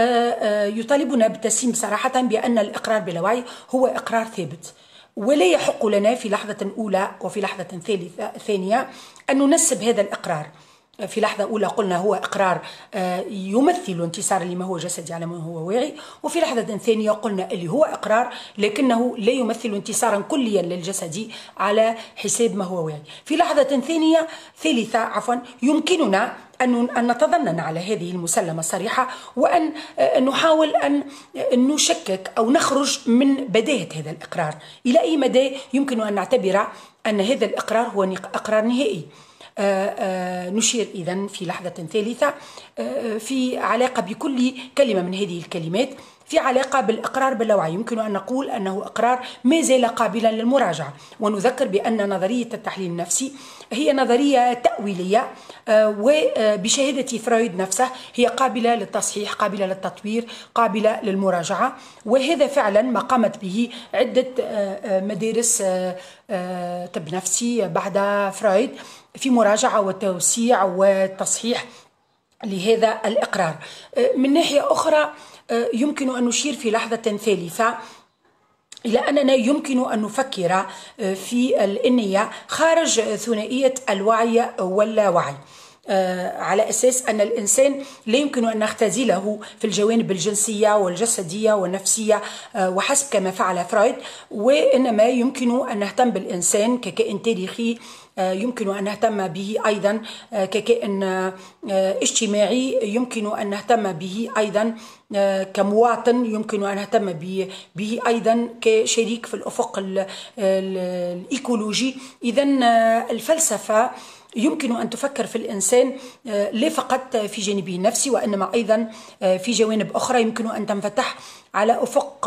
يطالبنا بالتسليم بصراحة بأن الإقرار باللاوعي هو إقرار ثابت، ولا يحق لنا في لحظة أولى وفي لحظة ثانية أن ننسب هذا الإقرار. في لحظة أولى قلنا هو إقرار يمثل انتصار لما هو جسدي على ما هو واعي، وفي لحظة ثانية قلنا اللي هو إقرار لكنه لا يمثل انتصارا كليا للجسدي على حساب ما هو واعي. في لحظة ثانية ثالثة عفوا يمكننا أن نتضنن على هذه المسلمة الصريحة، وأن نحاول أن نشكك أو نخرج من بداية هذا الإقرار. إلى أي مدى يمكن أن نعتبر أن هذا الإقرار هو إقرار نهائي. آآ آآ نشير إذن في لحظة ثالثة في علاقة بكل كلمة من هذه الكلمات، في علاقة بالإقرار باللاوعي. يمكن أن نقول أنه إقرار ما زال قابلا للمراجعة، ونذكر بأن نظرية التحليل النفسي هي نظرية تأويلية، وبشهادة فرويد نفسه هي قابلة للتصحيح، قابلة للتطوير، قابلة للمراجعة. وهذا فعلا ما قامت به عدة مدارس طب نفسي بعد فرويد في مراجعة وتوسيع وتصحيح لهذا الإقرار. من ناحية أخرى يمكن أن نشير في لحظة ثالثة إلى أننا يمكن أن نفكر في الأنية خارج ثنائية الوعي واللاوعي، على أساس أن الإنسان لا يمكن أن نختزله في الجوانب الجنسية والجسدية والنفسية وحسب كما فعل فرويد، وإنما يمكن أن نهتم بالإنسان ككائن تاريخي، يمكن أن نهتم به أيضا ككائن اجتماعي، يمكن أن نهتم به أيضا كمواطن، يمكن أن نهتم به أيضا كشريك في الأفق الإيكولوجي. إذن الفلسفة يمكن أن تفكر في الإنسان لا فقط في جانبه النفسي، وإنما أيضا في جوانب أخرى. يمكن أن تنفتح على أفق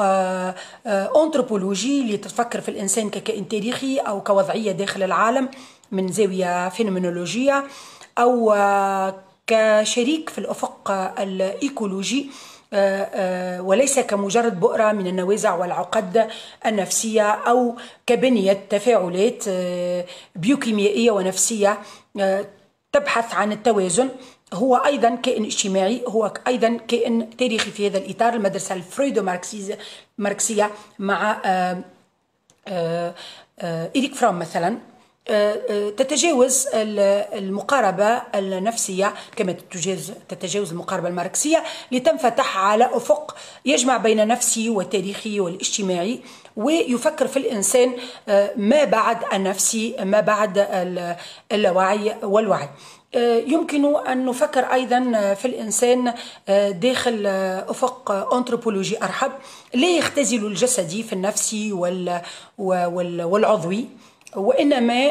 أنثروبولوجي لتفكر في الإنسان ككائن تاريخي أو كوضعية داخل العالم من زاوية فينومينولوجية، أو كشريك في الأفق الإيكولوجي. وليس كمجرد بؤرة من النوازع والعقد النفسية أو كبنية تفاعلات بيوكيميائية ونفسية تبحث عن التوازن. هو أيضا كائن اجتماعي، هو أيضا كائن تاريخي في هذا الإطار. المدرسة الفرويدو ماركسية مع إريك فروم مثلا تتجاوز المقاربة النفسية كما تتجاوز المقاربة الماركسية لتنفتح على أفق يجمع بين النفسي والتاريخي والاجتماعي، ويفكر في الإنسان ما بعد النفسي، ما بعد اللاوعي والوعي. يمكن أن نفكر أيضا في الإنسان داخل أفق أنثروبولوجي أرحب، لا يختزل الجسدي في النفسي والعضوي، وإنما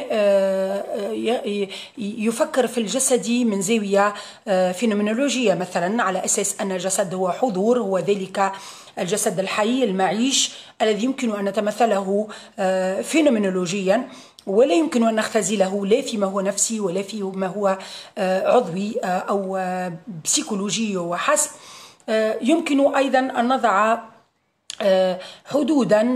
يفكر في الجسدي من زاوية فينومينولوجية، مثلا على أساس أن الجسد هو حضور، هو ذلك الجسد الحي المعيش الذي يمكن أن نتمثله فينومينولوجيا، ولا يمكن أن نختزله لا فيما هو نفسي ولا فيما هو عضوي أو بسيكولوجي وحسب. يمكن أيضا أن نضع حدودا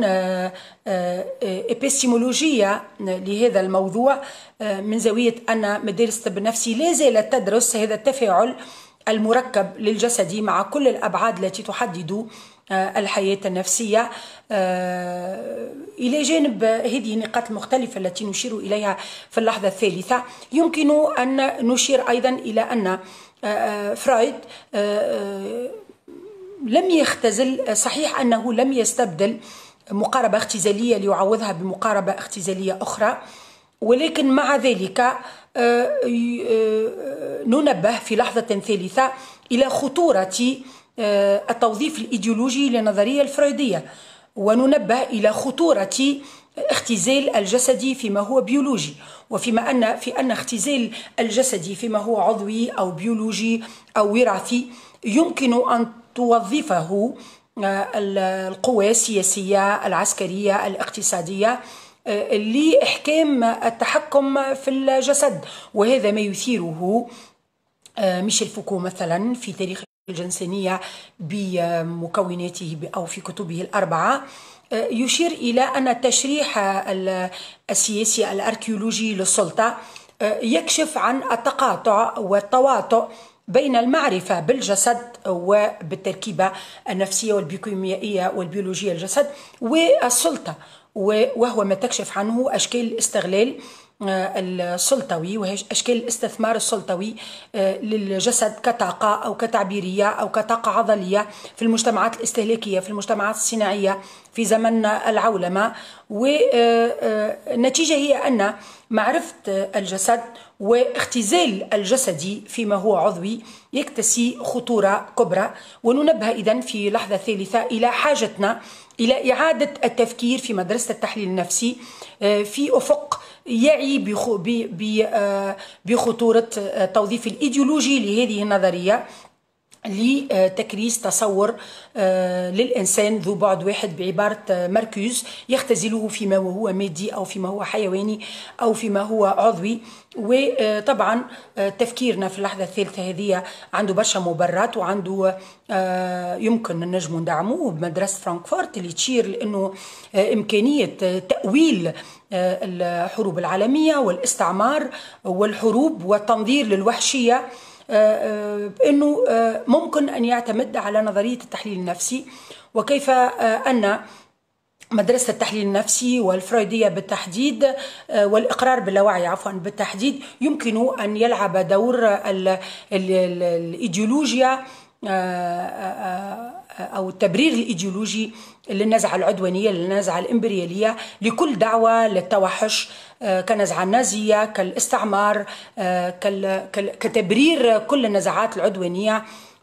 إبستيمولوجية لهذا الموضوع من زاوية أن مدارس الطب النفسي لا زالت تدرس هذا التفاعل المركب للجسد مع كل الأبعاد التي تحدد الحياة النفسية، إلى جانب هذه النقاط المختلفة التي نشير إليها في اللحظة الثالثة. يمكن أن نشير أيضا إلى أن فرويد لم يختزل، صحيح أنه لم يستبدل مقاربة اختزالية ليعوضها بمقاربة اختزالية أخرى، ولكن مع ذلك ننبه في لحظة ثالثة إلى خطورة التوظيف الإيديولوجي للنظرية الفرويدية، وننبه إلى خطورة اختزال الجسدي فيما هو بيولوجي، وفيما أن في أن اختزال الجسدي فيما هو عضوي أو بيولوجي أو وراثي يمكن أن توظفه القوى السياسية العسكرية الاقتصادية لإحكام التحكم في الجسد. وهذا ما يثيره ميشيل فوكو مثلا في تاريخ الجنسانية بمكوناته أو في كتبه الأربعة، يشير إلى أن التشريح السياسي الأركيولوجي للسلطة يكشف عن التقاطع والتواطؤ بين المعرفة بالجسد وبالتركيبة النفسية والبيوكيميائية والبيولوجية للجسد والسلطة، وهو ما تكشف عنه أشكال الاستغلال السلطوي وأشكال الاستثمار السلطوي للجسد كطاقة أو كتعبيرية أو كطاقة عضلية في المجتمعات الاستهلاكية، في المجتمعات الصناعية في زمن العولمة. والنتيجة هي أن معرفة الجسد واختزال الجسدي فيما هو عضوي يكتسي خطورة كبرى. وننبه إذن في لحظة ثالثة إلى حاجتنا إلى إعادة التفكير في مدرسة التحليل النفسي في أفق يعي بخطورة التوظيف الإيديولوجي لهذه النظرية لتكريس تصور للإنسان ذو بعد واحد بعبارة ماركوز يختزله فيما هو مادي أو فيما هو حيواني أو فيما هو عضوي. وطبعا تفكيرنا في اللحظة الثالثة هذه عنده برشا مبررات، وعنده يمكن النجم ندعمه بمدرسة فرانكفورت اللي تشير لأنه إمكانية تأويل الحروب العالمية والاستعمار والحروب والتنظير للوحشية بأنه ممكن أن يعتمد على نظرية التحليل النفسي، وكيف أن مدرسة التحليل النفسي والفرويدية بالتحديد والإقرار باللاوعي عفوا بالتحديد يمكن أن يلعب دور ال ال الإيديولوجيا أو التبرير الإيديولوجي للنزعة العدوانية، للنزعة الإمبريالية، لكل دعوة للتوحش كنزعة النازية كالاستعمار كتبرير كل النزعات العدوانية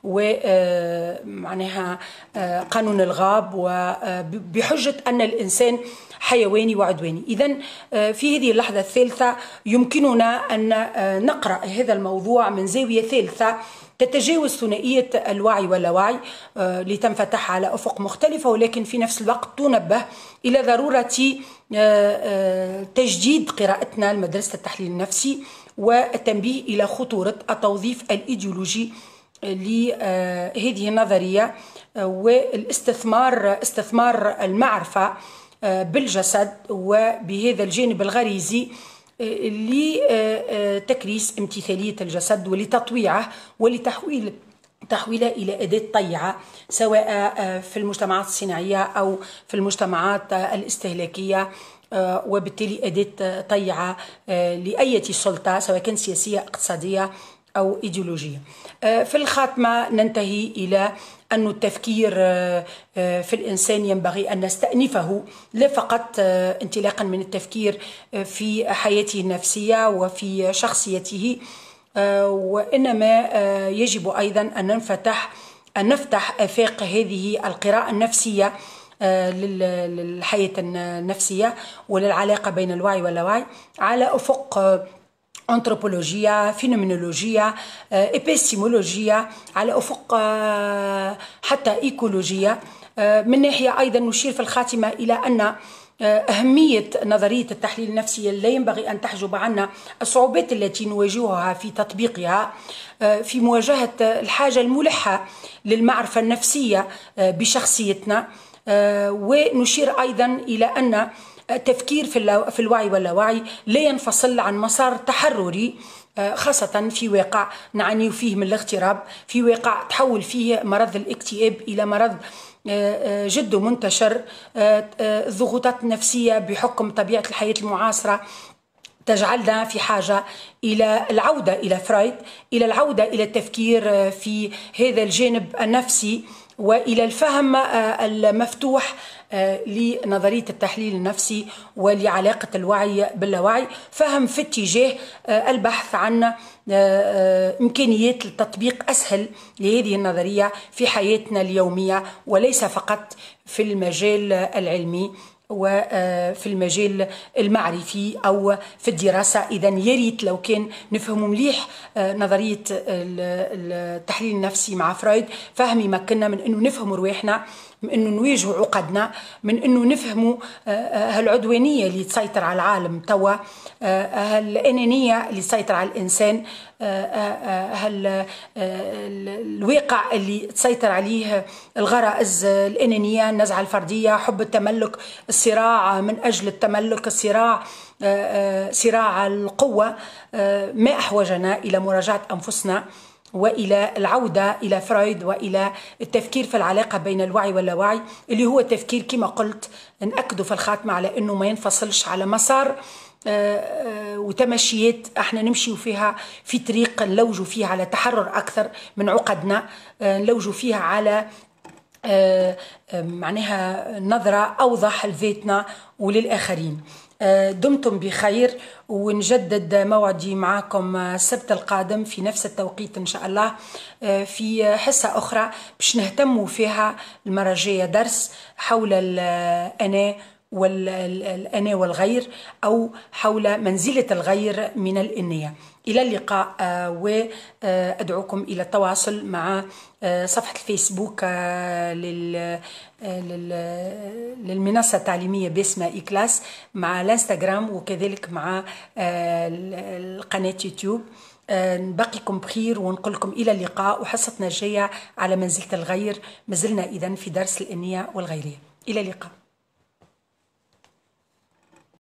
ومعناها قانون الغاب وبحجة أن الإنسان حيواني وعدواني. إذن في هذه اللحظة الثالثة يمكننا أن نقرأ هذا الموضوع من زاوية ثالثة تتجاوز ثنائية الوعي واللاوعي لتنفتح على أفق مختلفة، ولكن في نفس الوقت تنبه إلى ضرورة تجديد قراءتنا لمدرسة التحليل النفسي والتنبيه إلى خطورة التوظيف الإيديولوجي لهذه النظرية والاستثمار استثمار المعرفة بالجسد وبهذا الجانب الغريزي لتكريس امتثالية الجسد ولتطويعه ولتحويل تحويله إلى أداة طيعة، سواء في المجتمعات الصناعية أو في المجتمعات الاستهلاكية، وبالتالي أداة طيعة لأي سلطة سواء كانت سياسية اقتصادية أو إيديولوجية. في الخاتمة ننتهي إلى أن التفكير في الإنسان ينبغي أن نستأنفه لا فقط انطلاقا من التفكير في حياته النفسية وفي شخصيته، وإنما يجب أيضا أن ننفتح أن نفتح آفاق هذه القراءة النفسية للحياة النفسية وللعلاقة بين الوعي واللاوعي على أفق أنثروبولوجية، فينومينولوجية، إبستيمولوجية، على أفق حتى إيكولوجية. من ناحية أيضا نشير في الخاتمة إلى أن أهمية نظرية التحليل النفسي لا ينبغي أن تحجب عنا الصعوبات التي نواجهها في تطبيقها في مواجهة الحاجة الملحة للمعرفة النفسية بشخصيتنا. ونشير أيضا إلى أن التفكير في الوعي واللاوعي لا ينفصل عن مسار تحرري، خاصة في واقع نعاني فيه من الاغتراب، في واقع تحول فيه مرض الاكتئاب إلى مرض جد منتشر. الضغوطات النفسية بحكم طبيعة الحياة المعاصرة تجعلنا في حاجة إلى العودة إلى فرويد، إلى العودة إلى التفكير في هذا الجانب النفسي وإلى الفهم المفتوح لنظرية التحليل النفسي ولعلاقة الوعي باللاوعي، فهم في اتجاه البحث عن إمكانيات التطبيق أسهل لهذه النظرية في حياتنا اليومية وليس فقط في المجال العلمي وفي المجال المعرفي أو في الدراسة. إذا يريت لو كان نفهم مليح نظرية التحليل النفسي مع فرويد، فهم يمكننا من أنه نفهم رواحنا، من أنه نواجه عقدنا، من أنه نفهموا هالعدوانية اللي تسيطر على العالم توا، هالأنانية اللي تسيطر على الإنسان، هالواقع اللي تسيطر عليه الغرائز الأنانية، النزعة الفردية، حب التملك، الصراع من أجل التملك، الصراع صراع القوة. ما أحوجنا إلى مراجعة أنفسنا وإلى العودة إلى فرويد وإلى التفكير في العلاقة بين الوعي واللاوعي، اللي هو تفكير كما قلت نأكد في الخاتمة على أنه ما ينفصلش على مسار وتمشيات احنا نمشي فيها في طريق نلوجوا فيها على تحرر أكثر من عقدنا، نلوجوا فيها على معناها نظرة أوضح لذاتنا وللآخرين. دمتم بخير، ونجدد موعدي معكم السبت القادم في نفس التوقيت إن شاء الله في حصة أخرى باش نهتموا فيها المرة الجاية درس حول الأنا والأنا والغير، أو حول منزلة الغير من الإنية. إلى اللقاء، وأدعوكم إلى التواصل مع صفحة الفيسبوك للمنصة التعليمية باسم إكلاس، مع الانستغرام، وكذلك مع القناة يوتيوب. نبقيكم بخير ونقول لكم إلى اللقاء، وحصتنا الجاية على منزلة الغير. مازلنا إذن في درس الإنية والغيرية. إلى اللقاء.